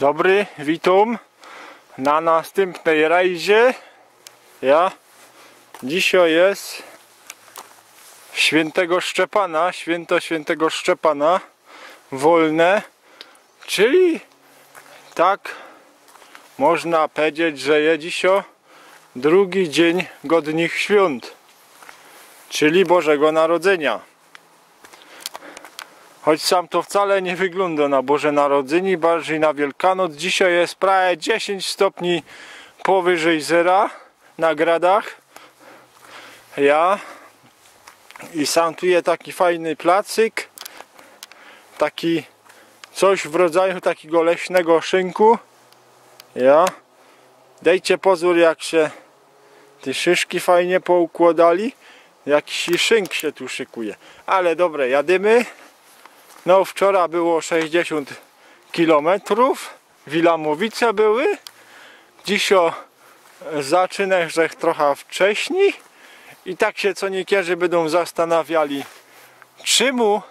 Dobry, witam na następnej rajdzie. Dzisiaj jest świętego Szczepana, świętego Szczepana, wolne, czyli tak można powiedzieć, że jest dzisiaj drugi dzień godnych świąt, czyli Bożego Narodzenia. Choć sam to wcale nie wygląda na Boże Narodzenie, bardziej na Wielkanoc. Dzisiaj jest prawie 10 stopni powyżej zera na gradach. I sam tu jest taki fajny placyk, taki coś w rodzaju takiego leśnego szynku. Dajcie pozór, jak się te szyszki fajnie poukładali. Jakiś szynk się tu szykuje. Ale dobre, jadymy. No wczoraj było 60 km, Wilamowice były. Dzisiaj zaczynam, że trochę wcześniej. I tak się co niektórzy będą zastanawiali, czemu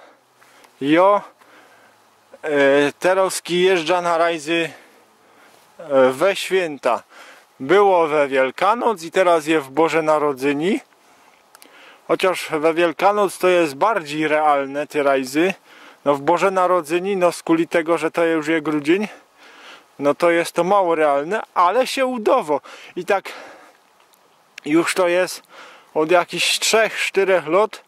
teraz jeżdża na rajzy we święta. Było we Wielkanoc i teraz jest w Boże Narodzenie. Chociaż we Wielkanoc to jest bardziej realne te rajzy. No w Boże Narodzenie, no z kuli tego, że to już jest grudzień, no to jest to mało realne, ale się udało. I tak już to jest od jakichś 3-4 lat.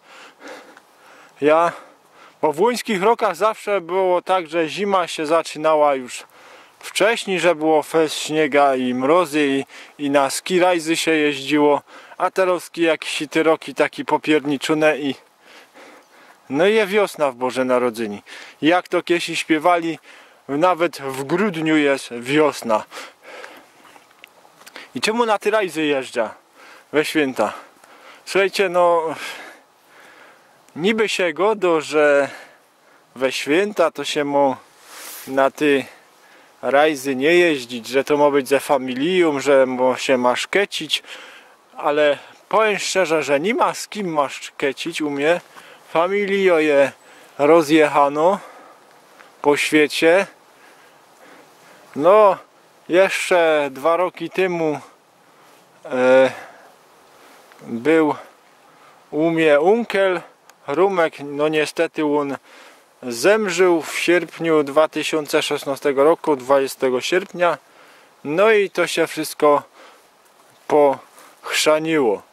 Bo w łońskich rokach zawsze było tak, że zima się zaczynała już wcześniej, że było fest śniega i mrozy i na ski rajzy się jeździło, a teraz jakieś te roki taki popierniczone i no i jest wiosna w Boże Narodzenie. Jak to kiedyś śpiewali, nawet w grudniu jest wiosna. I czemu na te rajzy jeżdża we święta? Słuchajcie, no niby się godo, że we święta to się ma na te rajzy nie jeździć, że to ma być ze familią, że się ma szkecić, ale powiem szczerze, że nie ma z kim ma szkecić u mnie. Familio je rozjechano po świecie. No jeszcze 2 roki temu był u mnie unkel Rumek, no niestety on zemrzył w sierpniu 2016 roku, 20 sierpnia. No i to się wszystko pochrzaniło.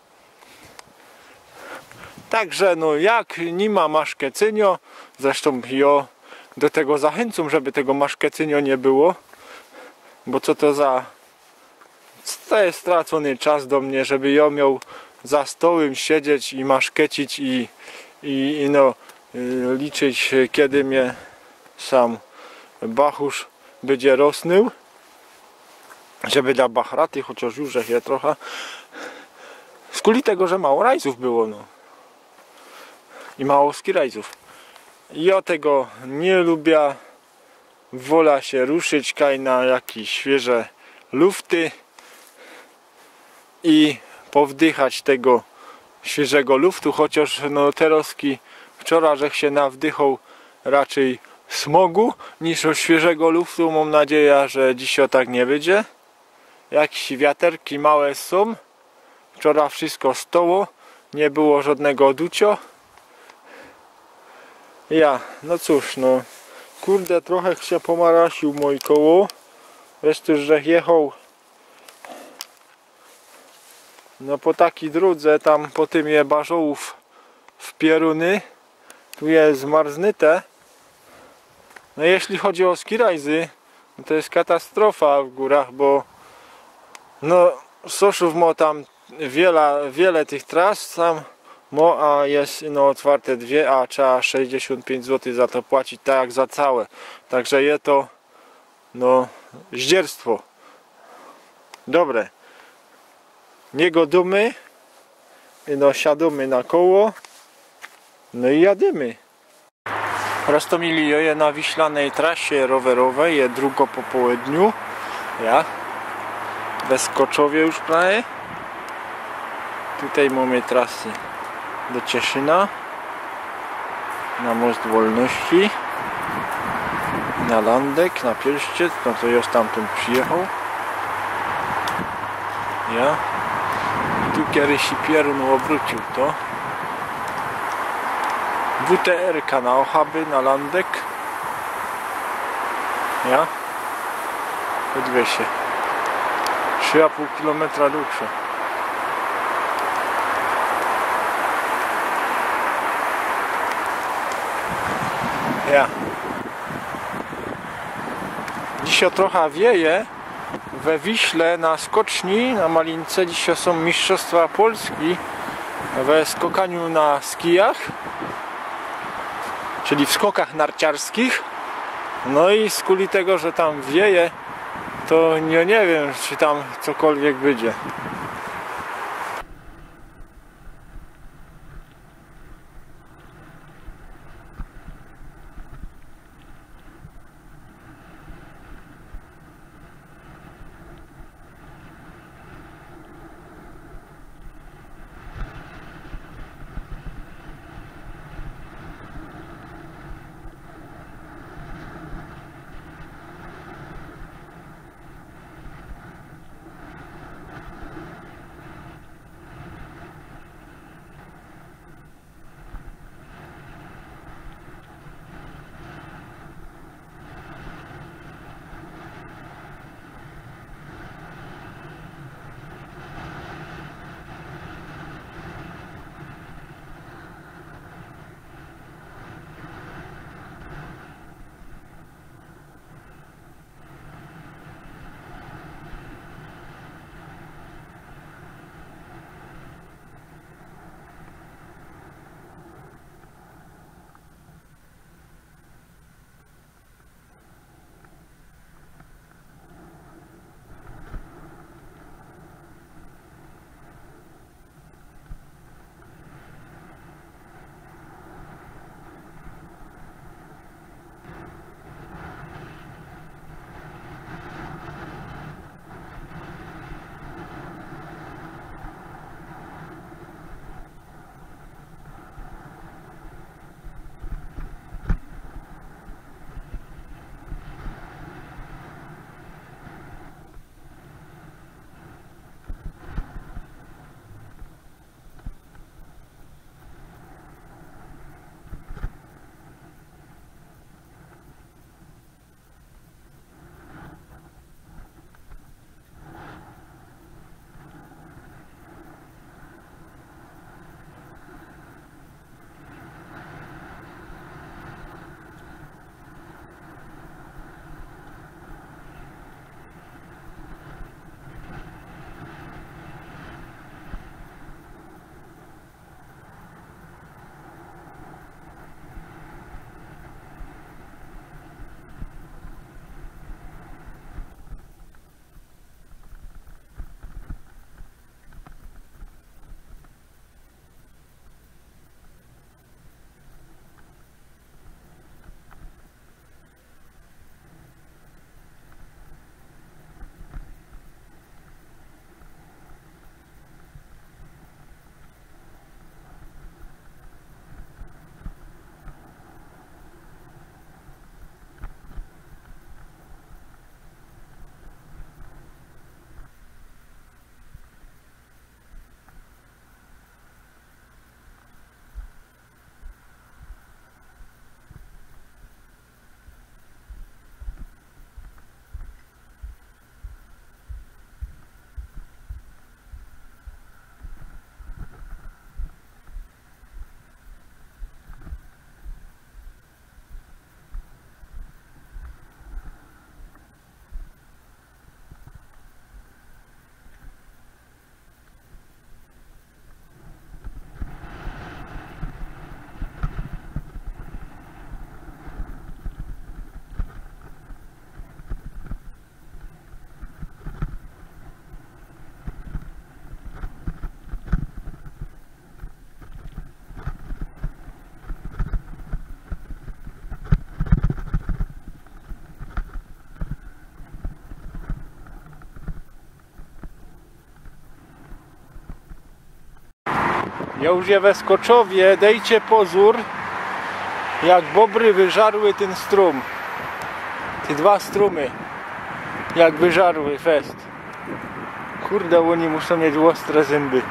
Także no jak nie ma maszkecynio, zresztą ja do tego zachęcam, żeby tego maszkecynio nie było, bo co to jest stracony czas do mnie, żeby ja miał za stołem siedzieć i maszkecić i no liczyć, kiedy mnie sam bachusz będzie rosnął, żeby dla bachraty, chociaż już je trochę, z kuli tego, że mało rajzów było, no. I mało ski rajzów. Ja tego nie lubię. Wola się ruszyć kaj na jakieś świeże lufty i powdychać tego świeżego luftu, chociaż no teraz wczoraj żech się nawdychał raczej smogu niż świeżego luftu. Mam nadzieję, że dzisiaj tak nie będzie. Jakieś wiaterki małe są. Wczoraj wszystko stało, nie było żadnego ducio. No cóż, no kurde, trochę się pomarasił moje koło. Wreszcie, że jechał no po takiej drodze, tam po tym je bażołów w pieruny. Tu jest zmarznyte. No jeśli chodzi o ski rajzy, no to jest katastrofa w górach, bo no Soszów ma tam wiele tych tras tam. A jest no otwarte 2, a trzeba 65 zł za to płacić, tak jak za całe. Także jest to no zdzierstwo. Dobre. Nie godumy. No siadumy na koło. No i jadymy. Roztomili je na wiślanej trasie rowerowej, je drugo po południu. Bez Koczowie już prawie. Tutaj mamy trasy do Cieszyna na Most Wolności. na Landek, na Pielszczyc, no to już tamtąd przyjechał. Ja. I tu kiedyś Pierun obrócił to. WTR-ka na Ochaby, na Landek. Ja. Podwie się. 3,5 km dłuższe. Ja. Dzisiaj trochę wieje. We Wiśle na skoczni, na Malince, dzisiaj są mistrzostwa Polski we skokaniu na skijach, czyli w skokach narciarskich. No i z kuli tego, że tam wieje, to nie wiem, czy tam cokolwiek będzie. Ja już je we Skoczowie, dejcie pozór, jak bobry wyżarły ten strum. Te dwa strumy. Jakby żarły fest. Kurde, oni muszą mieć ostre zęby.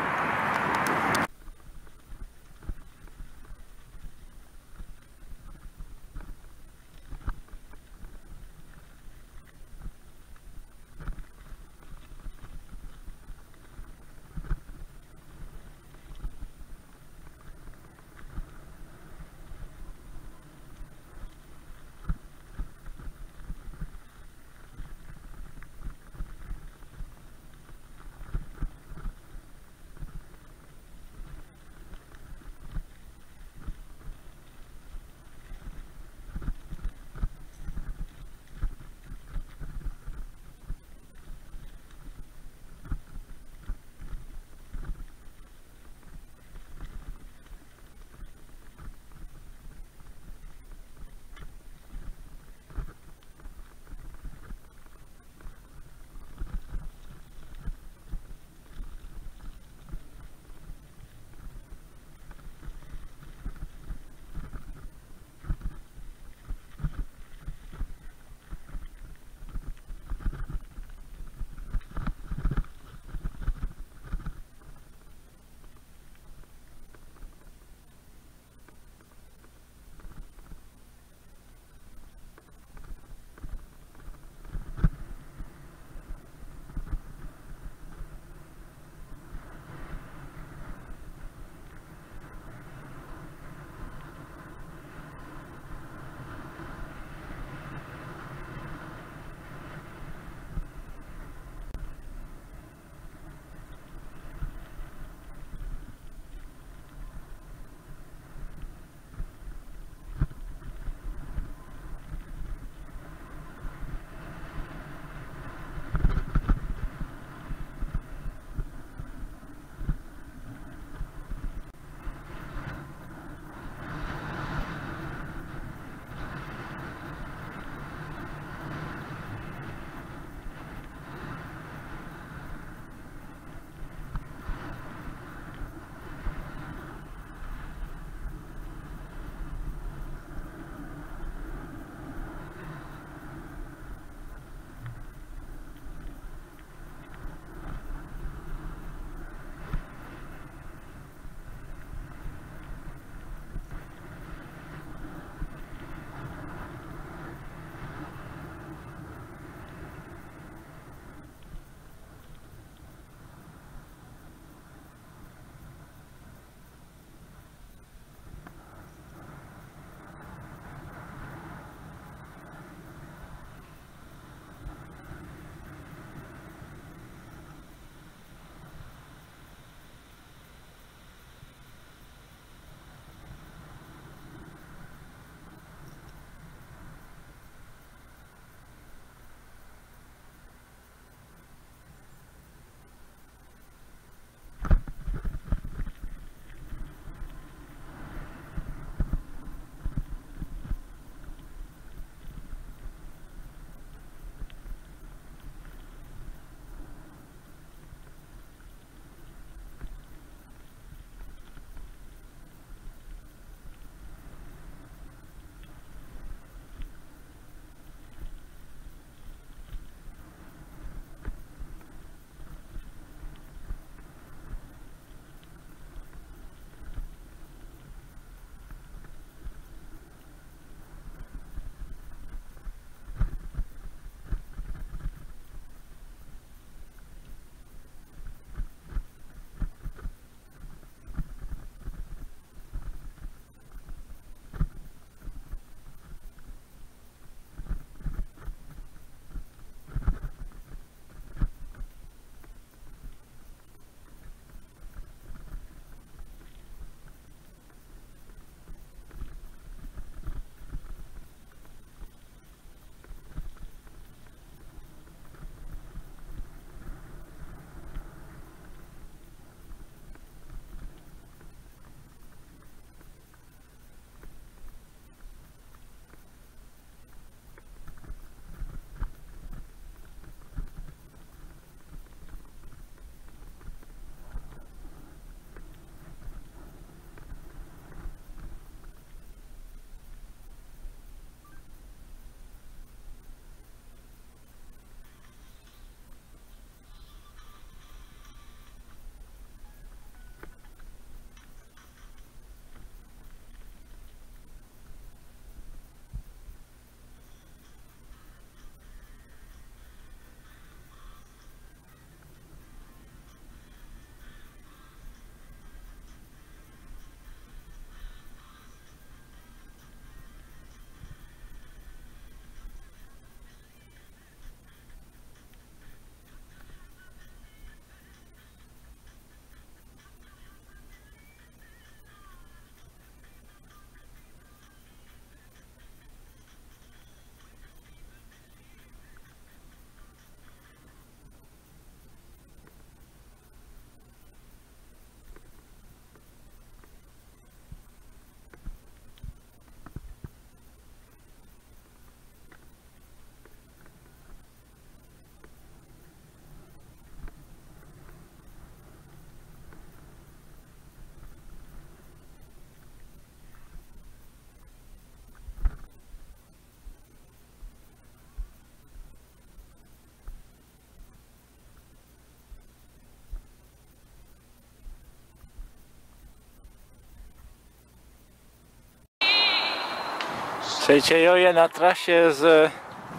Słuchajcie, joję na trasie z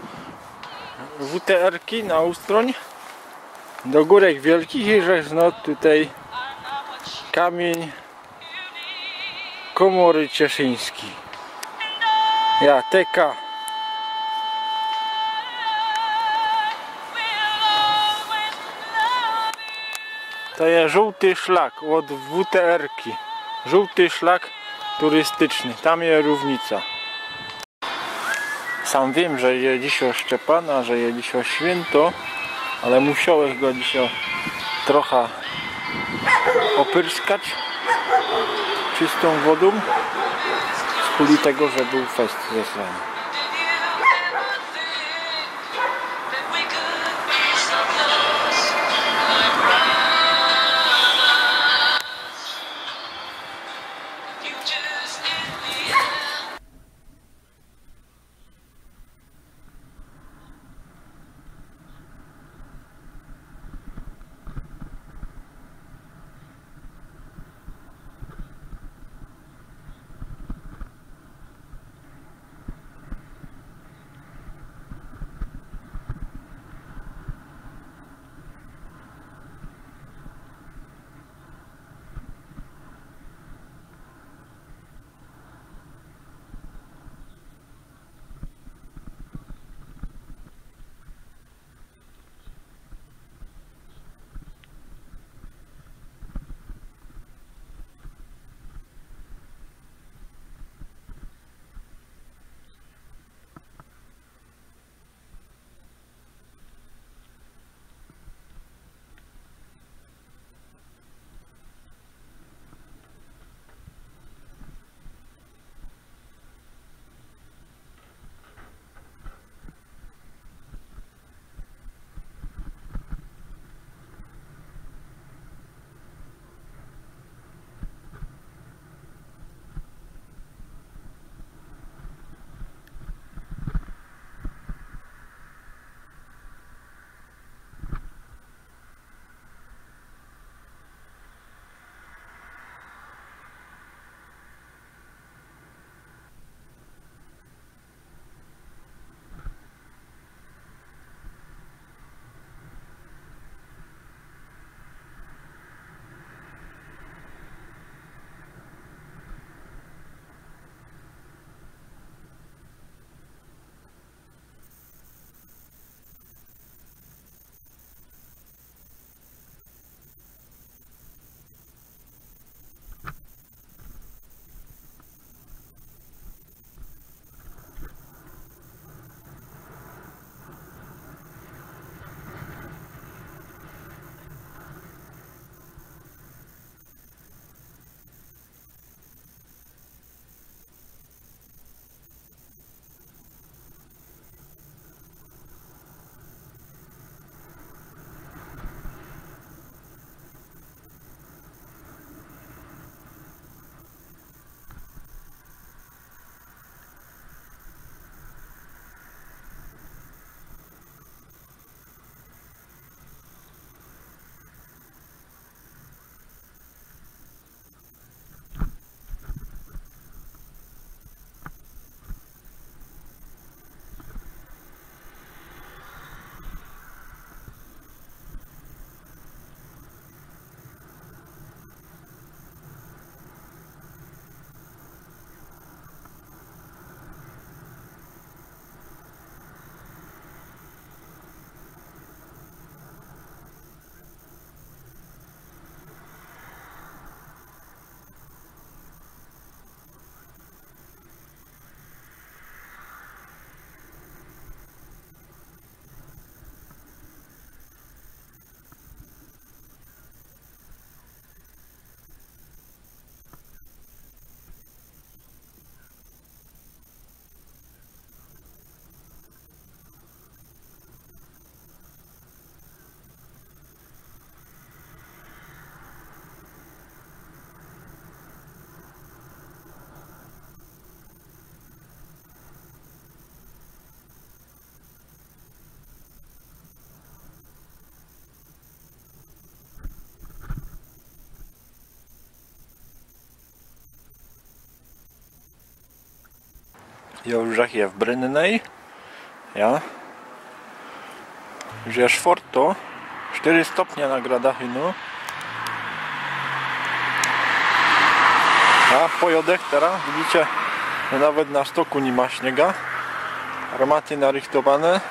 WTR-ki na Ustroń do Górek Wielkich i no tutaj kamień Komory Cieszyński. Ja, TK. To jest żółty szlak od WTR-ki. Żółty szlak turystyczny. Tam jest równica. Sam wiem, że jest dzisiaj Szczepana, że jest dzisiaj święto, ale musiałem go dzisiaj trochę opyrskać czystą wodą z kuli tego, że był fest weslanny. już je w Brynnej. Ja. Już jest Forto. 4 stopnie na gradach ino. A pojodek teraz, widzicie, nawet na stoku nie ma śniega. Armaty narychtowane.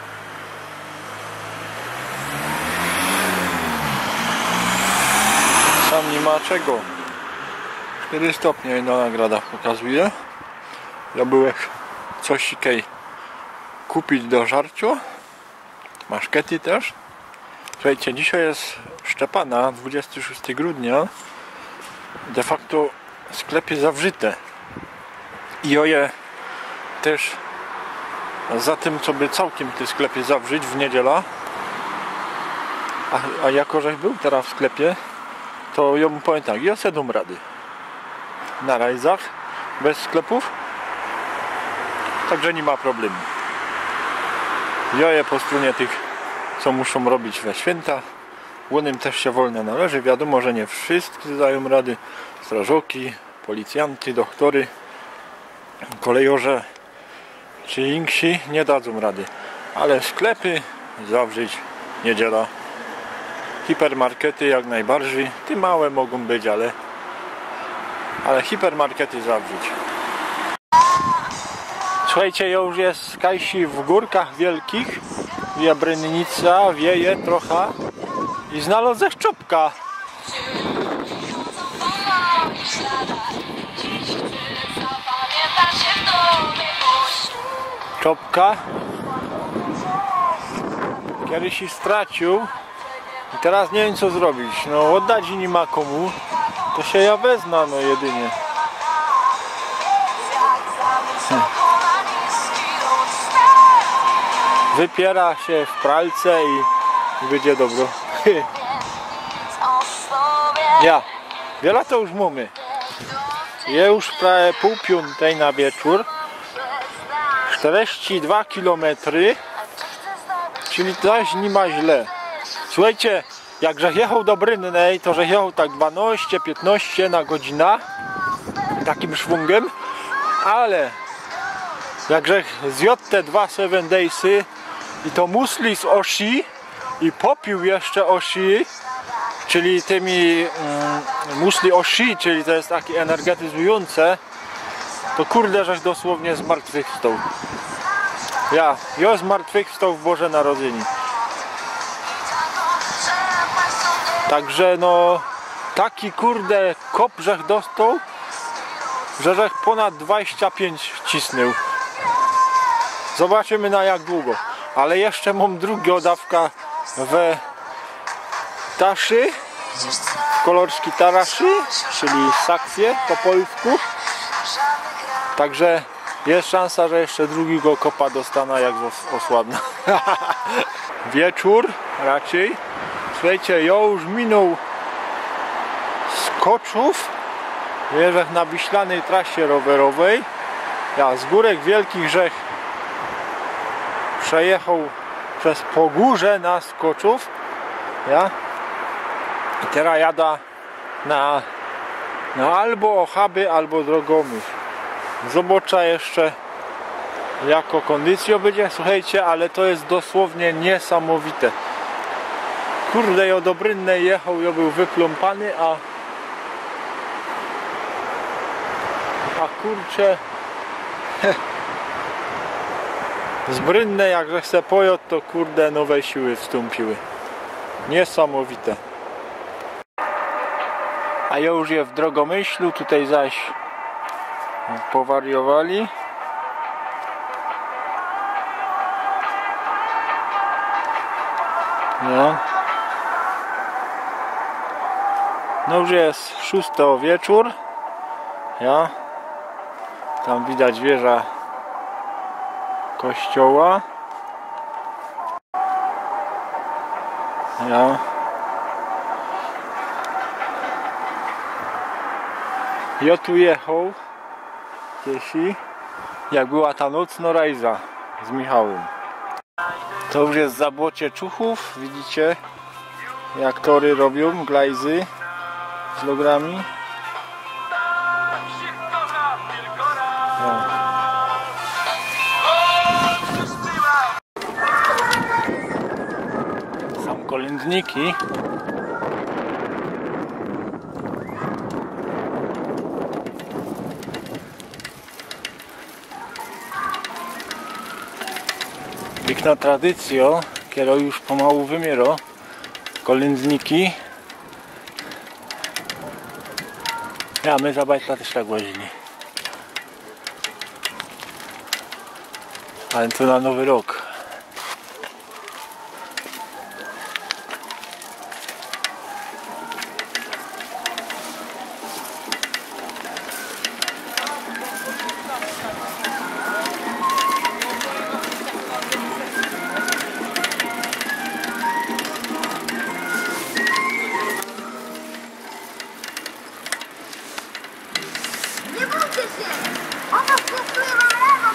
Sam nie ma czego. 4 stopnie na nagradach pokazuje. Ja byłem coś kupić do żarcia. Maszkety też. Słuchajcie, dzisiaj jest Szczepana, 26 grudnia. De facto sklepy zawrzyte. I oje też za tym, co by całkiem te sklepy zawrzeć w niedziela. A jako żeś był teraz w sklepie, to ja mu powiem tak, ja se dam rady. Na rajzach, bez sklepów. Także nie ma problemu. Ja je po stronie tych, co muszą robić we święta. Łonym też się wolne należy. Wiadomo, że nie wszyscy dają rady. Strażoki, policjanty, doktory, kolejorze czy inksi nie dadzą rady. Ale sklepy zawrzeć niedziela. Hipermarkety jak najbardziej. Te małe mogą być, ale hipermarkety zawrzeć. Słuchajcie, ja już jest Kajsi w górkach wielkich. Brynnica, wieje trochę. I znalazłem czopka. Czopka. Kiedyś się stracił. I teraz nie wiem co zrobić. No oddać i nie ma komu. To się ja wezmę no jedynie. Wypiera się w pralce i będzie dobro. Ja, wiele to już mamy. Je już prawie 4:30 na wieczór. 42 km. Czyli też nie ma źle. Słuchajcie, jak żech jechał do Brynnej, to żech jechał tak 12-15 na godzinę. Takim szwungiem. Ale jak żech zjadł te 2 7 daysy i to musli z osi i popił jeszcze osi, czyli tymi musli osi, czyli to jest takie energetyzujące, to kurde, żeś dosłownie zmartwychwstał. Ja zmartwychwstał w Boże Narodzenie. Także no taki kurde kop żech dostał, że żech ponad 25 cisnął. Zobaczymy na jak długo. Ale jeszcze mam drugiego dawka w taszy, kolorski taraszy, czyli sakwie po polsku. Także jest szansa, że jeszcze drugiego kopa dostanę jak osłabnę. Wieczór raczej. Słuchajcie, ja już minął Skoczów. Jeżdżę na wiślanej trasie rowerowej. Ja z Górek Wielkich żech przejechał przez Pogórze na Skoczów. Ja. I teraz jada na albo Ochaby, albo Drogomów. Zobaczę jeszcze jako kondycja będzie, słuchajcie, ale to jest dosłownie niesamowite. Kurde, ja do Brynnej jechał, ja był wypląpany, a kurczę z Brynnej jak se pojadł, to kurde nowe siły wstąpiły. Niesamowite. A ja już je w Drogomyślu, tutaj zaś powariowali. No. No już jest 6 wieczór. Ja. Tam widać wieża kościoła. Ja. Ja tu jechał Kiesi, jak była ta nocna rajza z Michałem. To już jest zabłocie Czuchów, widzicie jak tory robią, glajzy z logrami. Ja. kolędniki. Piękna tradycja, która już pomału wymiera. Kolędniki. Ja, my za bajtla też tak łazili. Ale to na Nowy Rok. Nie bójcie się! Ona wskazuje wam rano!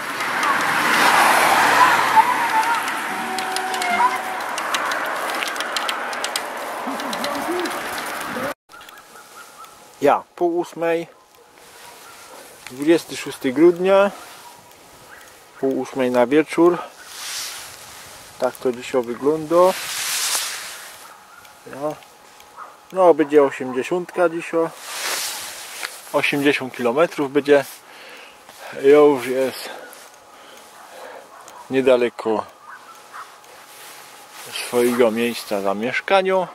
Ja, pół 8, 26 grudnia, pół 8 na wieczór. Tak to dzisiaj wygląda. Ja. No, będzie 80 dzisiaj. 80 km będzie. Już jest niedaleko swojego miejsca zamieszkania.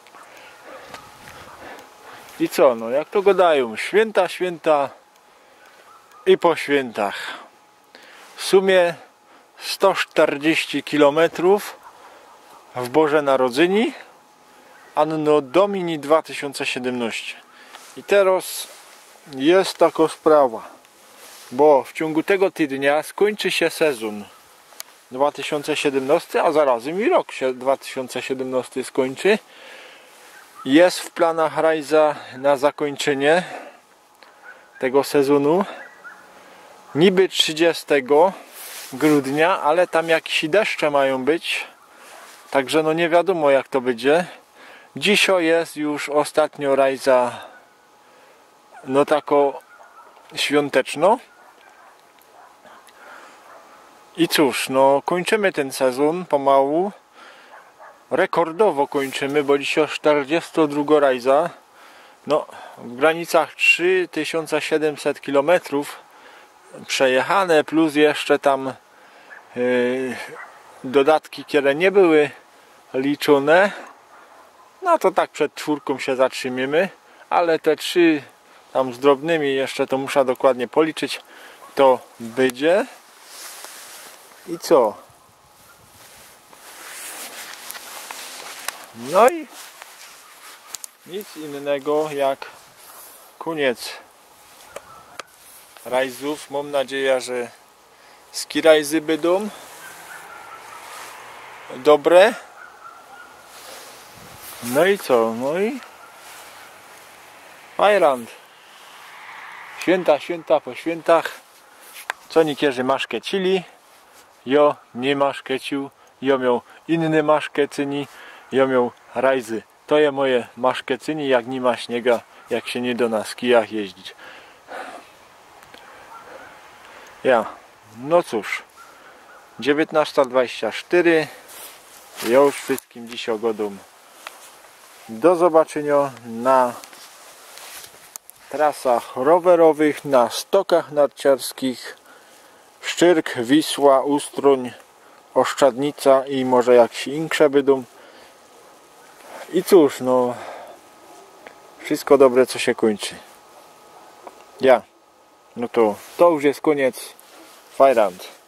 I co, no jak to gadają, święta, święta i po świętach. W sumie 140 km w Boże Narodzeni, Anno Domini 2017. I teraz jest taka sprawa, bo w ciągu tego tygodnia skończy się sezon 2017, a zarazem i rok się 2017 skończy. Jest w planach Rajza na zakończenie tego sezonu niby 30 grudnia, ale tam jakieś deszcze mają być, także no nie wiadomo jak to będzie. Dzisiaj jest już ostatnio Rajza no tako świąteczno. I cóż, no kończymy ten sezon pomału. Rekordowo kończymy, bo dzisiaj 42 Rajza. No, w granicach 3700 km przejechane, plus jeszcze tam dodatki, które nie były liczone. No to tak przed 4 się zatrzymiemy, ale te 3 tam z drobnymi jeszcze to muszę dokładnie policzyć, to będzie. I co? No i nic innego jak koniec rajzów. Mam nadzieję, że ski rajzy będą dobre. No i co? No i Fajland. Święta po świętach. Co niekierzy maszkecili. Jo nie maszkecił. Jo miał inny maszkecyni. Jo miał rajzy. To je moje maszkecyni, jak nie ma śniega, jak się nie da na skijach jeździć. Ja, no cóż, 19:24. Ja już wszystkim dziś ogodą. Do zobaczenia na trasach rowerowych, na stokach narciarskich. Szczyrk, Wisła, Ustroń, Oszczadnica i może jakieś insze będą. I cóż, no wszystko dobre, co się kończy. Ja, no to już jest koniec. Fajland.